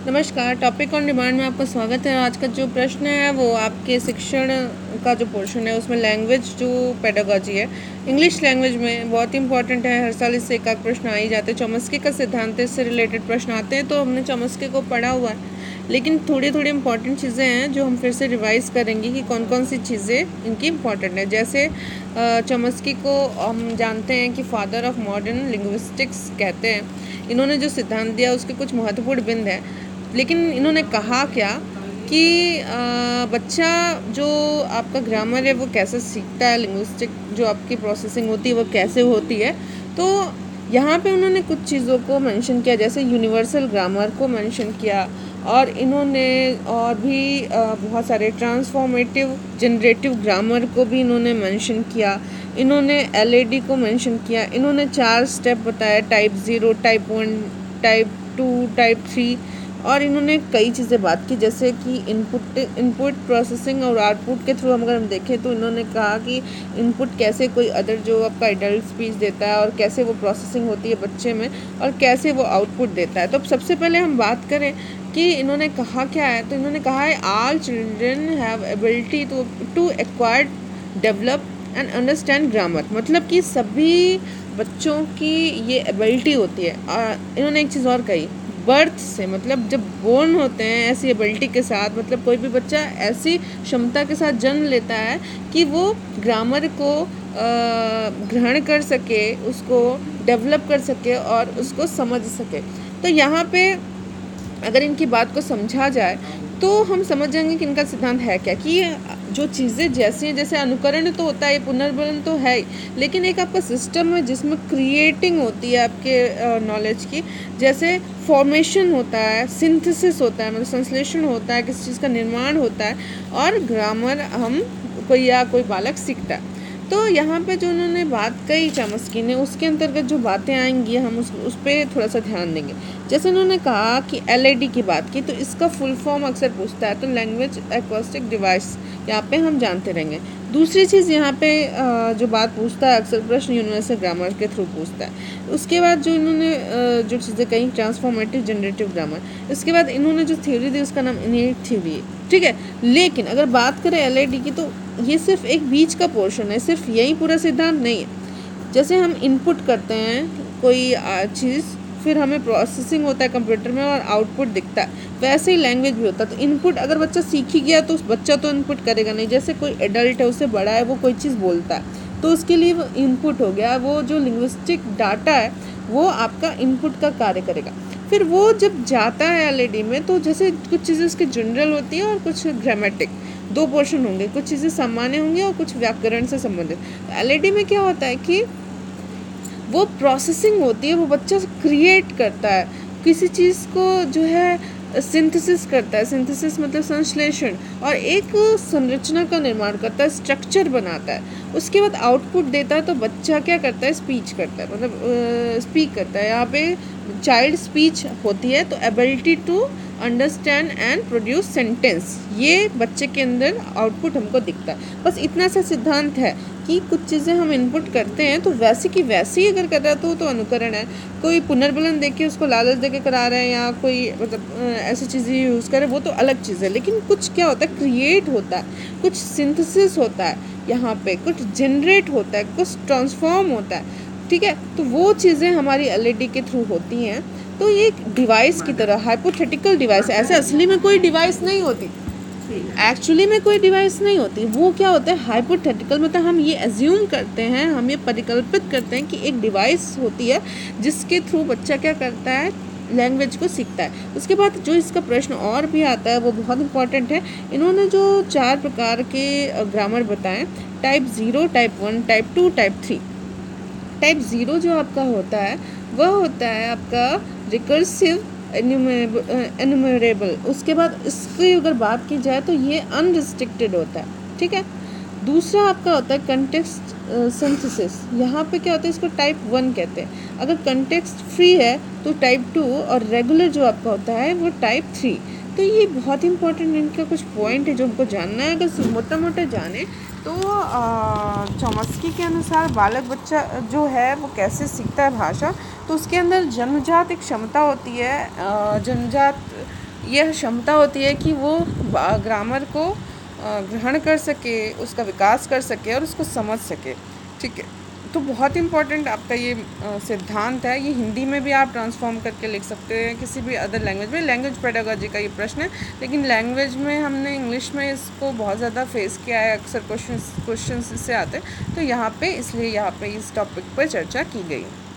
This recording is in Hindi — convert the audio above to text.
नमस्कार। टॉपिक ऑन डिमांड में आपका स्वागत है। आज का जो प्रश्न है वो आपके शिक्षण का जो पोर्शन है उसमें लैंग्वेज जो पेडागॉजी है इंग्लिश लैंग्वेज में बहुत इंपॉर्टेंट है। हर साल इससे एक प्रश्न आ ही जाते हैं। चॉम्स्की का सिद्धांत इससे रिलेटेड प्रश्न आते हैं। तो हमने चॉम्स्की को पढ़ा हुआ है, लेकिन थोड़ी इंपॉर्टेंट चीज़ें हैं जो हम फिर से रिवाइज़ करेंगे कि कौन कौन सी चीज़ें इनकी इंपॉर्टेंट है। जैसे चॉम्स्की को हम जानते हैं कि फादर ऑफ मॉडर्न लिंग्विस्टिक्स कहते हैं। इन्होंने जो सिद्धांत दिया उसके कुछ महत्वपूर्ण बिंद हैं, लेकिन इन्होंने कहा क्या कि बच्चा जो आपका ग्रामर है वो कैसे सीखता है, लिंग्विस्टिक जो आपकी प्रोसेसिंग होती है वो कैसे होती है। तो यहाँ पे उन्होंने कुछ चीज़ों को मेंशन किया, जैसे यूनिवर्सल ग्रामर को मेंशन किया, और इन्होंने और भी बहुत सारे ट्रांसफॉर्मेटिव जनरेटिव ग्रामर को भी इन्होंने मेंशन किया। इन्होंने LAD को मेंशन किया। इन्होंने 4 स्टेप बताया, टाइप 0, टाइप 1, टाइप 2, टाइप 3, और इन्होंने कई चीज़ें बात की, जैसे कि इनपुट प्रोसेसिंग और आउटपुट के थ्रू अगर हम देखें तो इन्होंने कहा कि इनपुट कैसे कोई अदर जो आपका एडल्ट स्पीच देता है और कैसे वो प्रोसेसिंग होती है बच्चे में और कैसे वो आउटपुट देता है। तो सबसे पहले हम बात करें कि इन्होंने कहा क्या है, तो इन्होंने कहा है all children have ability to acquire, develop and understand grammar. मतलब कि सभी बच्चों की ये एबिलिटी होती है। इन्होंने एक चीज़ और कही, बर्थ से, मतलब जब बोर्न होते हैं ऐसी एबिलिटी के साथ, मतलब कोई भी बच्चा ऐसी क्षमता के साथ जन्म लेता है कि वो ग्रामर को ग्रहण कर सके, उसको डेवलप कर सके और उसको समझ सके। तो यहाँ पे अगर इनकी बात को समझा जाए तो हम समझ जाएंगे कि इनका सिद्धांत है क्या, कि जो चीज़ें जैसी हैं, जैसे अनुकरण तो होता है, पुनर्बलन तो है ही, लेकिन एक आपका सिस्टम है जिसमें क्रिएटिंग होती है आपके नॉलेज की। जैसे फॉर्मेशन होता है, सिंथेसिस होता है, मतलब संश्लेषण होता है, किसी चीज़ का निर्माण होता है, और ग्रामर हम कोई बालक सीखता है। तो यहाँ पे जो उन्होंने बात कही चॉम्स्की ने, उसके अंतर्गत जो बातें आएंगी हम उस पर थोड़ा सा ध्यान देंगे। जैसे उन्होंने कहा कि LAD की बात की, तो इसका फुल फॉर्म अक्सर पूछता है, तो लैंग्वेज एक्वास्टिक डिवाइस यहाँ पे हम जानते रहेंगे। दूसरी चीज़ यहाँ पे जो बात पूछता है अक्सर प्रश्न, यूनिवर्सल ग्रामर के थ्रू पूछता है। उसके बाद जो इन्होंने जो चीज़ें कही, ट्रांसफॉर्मेटिव जनरेटिव ग्रामर। इसके बाद इन्होंने जो थ्योरी दी उसका नाम इनेट थ्योरी है, ठीक है। लेकिन अगर बात करें LAD की, तो ये सिर्फ एक बीच का पोर्शन है, सिर्फ यही पूरा सिद्धांत नहीं है। जैसे हम इनपुट करते हैं कोई चीज़, फिर हमें प्रोसेसिंग होता है कंप्यूटर में और आउटपुट दिखता है, वैसे ही लैंग्वेज भी होता है। तो इनपुट अगर बच्चा सीख ही गया तो उस बच्चा तो इनपुट करेगा नहीं। जैसे कोई एडल्ट है, उससे बड़ा है, वो कोई चीज़ बोलता है तो उसके लिए वो इनपुट हो गया, वो जो लिंग्विस्टिक डाटा है वो आपका इनपुट का कार्य करेगा। फिर वो जब जाता है LAD में, तो जैसे कुछ चीज़ें उसकी जनरल होती हैं और कुछ ग्रामेटिक, 2 पोर्शन होंगे, कुछ चीज़ें सामान्य होंगी और कुछ व्याकरण से संबंधित। LAD में क्या होता है कि वो प्रोसेसिंग होती है, वो बच्चा क्रिएट करता है, किसी चीज़ को जो है सिंथेसिस करता है। सिंथेसिस मतलब संश्लेषण, और एक संरचना का निर्माण करता है, स्ट्रक्चर बनाता है। उसके बाद आउटपुट देता है, तो बच्चा क्या करता है, स्पीच करता है, मतलब स्पीक करता है। यहाँ पे चाइल्ड स्पीच होती है, तो ability to understand and produce sentence, ये बच्चे के अंदर आउटपुट हमको दिखता है। बस इतना सा सिद्धांत है कि कुछ चीज़ें हम इनपुट करते हैं तो वैसी की वैसी अगर कर रहा तो अनुकरण है। कोई पुनर्बलन देके उसको लालच देके करा रहे हैं, या कोई मतलब ऐसी चीज़ें यूज़ करे, वो तो अलग चीज़ है। लेकिन कुछ क्या होता है, क्रिएट होता है, कुछ सिंथेसिस होता है, यहाँ पे कुछ जनरेट होता है, कुछ ट्रांसफॉर्म होता है, ठीक है। तो वो चीज़ें हमारी LAD के थ्रू होती हैं। तो ये एक डिवाइस की तरह, हाइपोथेटिकल डिवाइस है, ऐसे असली में कोई डिवाइस नहीं होती, एक्चुअली में कोई डिवाइस नहीं होती। वो क्या होता है, हाइपोथेटिकल, मतलब हम ये एज्यूम करते हैं, हम ये परिकल्पित करते हैं कि एक डिवाइस होती है जिसके थ्रू बच्चा क्या करता है, लैंग्वेज को सीखता है। उसके बाद जो इसका प्रश्न और भी आता है वो बहुत इंपॉर्टेंट है। इन्होंने जो 4 प्रकार के ग्रामर बताएं, type 0, type 1, type 2, type 3। Type 0 जो आपका होता है वह होता है आपका रिकर्सिव एन्यूमरेबल। उसके बाद इसकी अगर बात की जाए तो ये अनरिस्ट्रिक्टेड होता है, ठीक है। दूसरा आपका होता है कंटेक्स्ट सिंथेसिस। यहाँ पे क्या होता है, इसको टाइप 1 कहते हैं। अगर कंटेक्स्ट फ्री है तो टाइप 2, और रेगुलर जो आपका होता है वो टाइप 3। तो ये बहुत इंपॉर्टेंट इनका कुछ पॉइंट है जो हमको जानना है। अगर मोटा जाने तो चॉम्स्की के अनुसार बालक बच्चा जो है वो कैसे सीखता है भाषा, तो उसके अंदर जन्मजात एक क्षमता होती है, जन्मजात यह क्षमता होती है कि वो ग्रामर को ग्रहण कर सके, उसका विकास कर सके और उसको समझ सके। ठीक है, तो बहुत इम्पॉर्टेंट आपका ये सिद्धांत है। ये हिंदी में भी आप ट्रांसफॉर्म करके लिख सकते हैं, किसी भी अदर लैंग्वेज में। लैंग्वेज पेडागॉजी का ये प्रश्न है, लेकिन लैंग्वेज में हमने इंग्लिश में इसको बहुत ज़्यादा फेस किया है, अक्सर क्वेश्चन इससे आते हैं, तो यहाँ पे इसलिए यहाँ पे इस टॉपिक पर चर्चा की गई।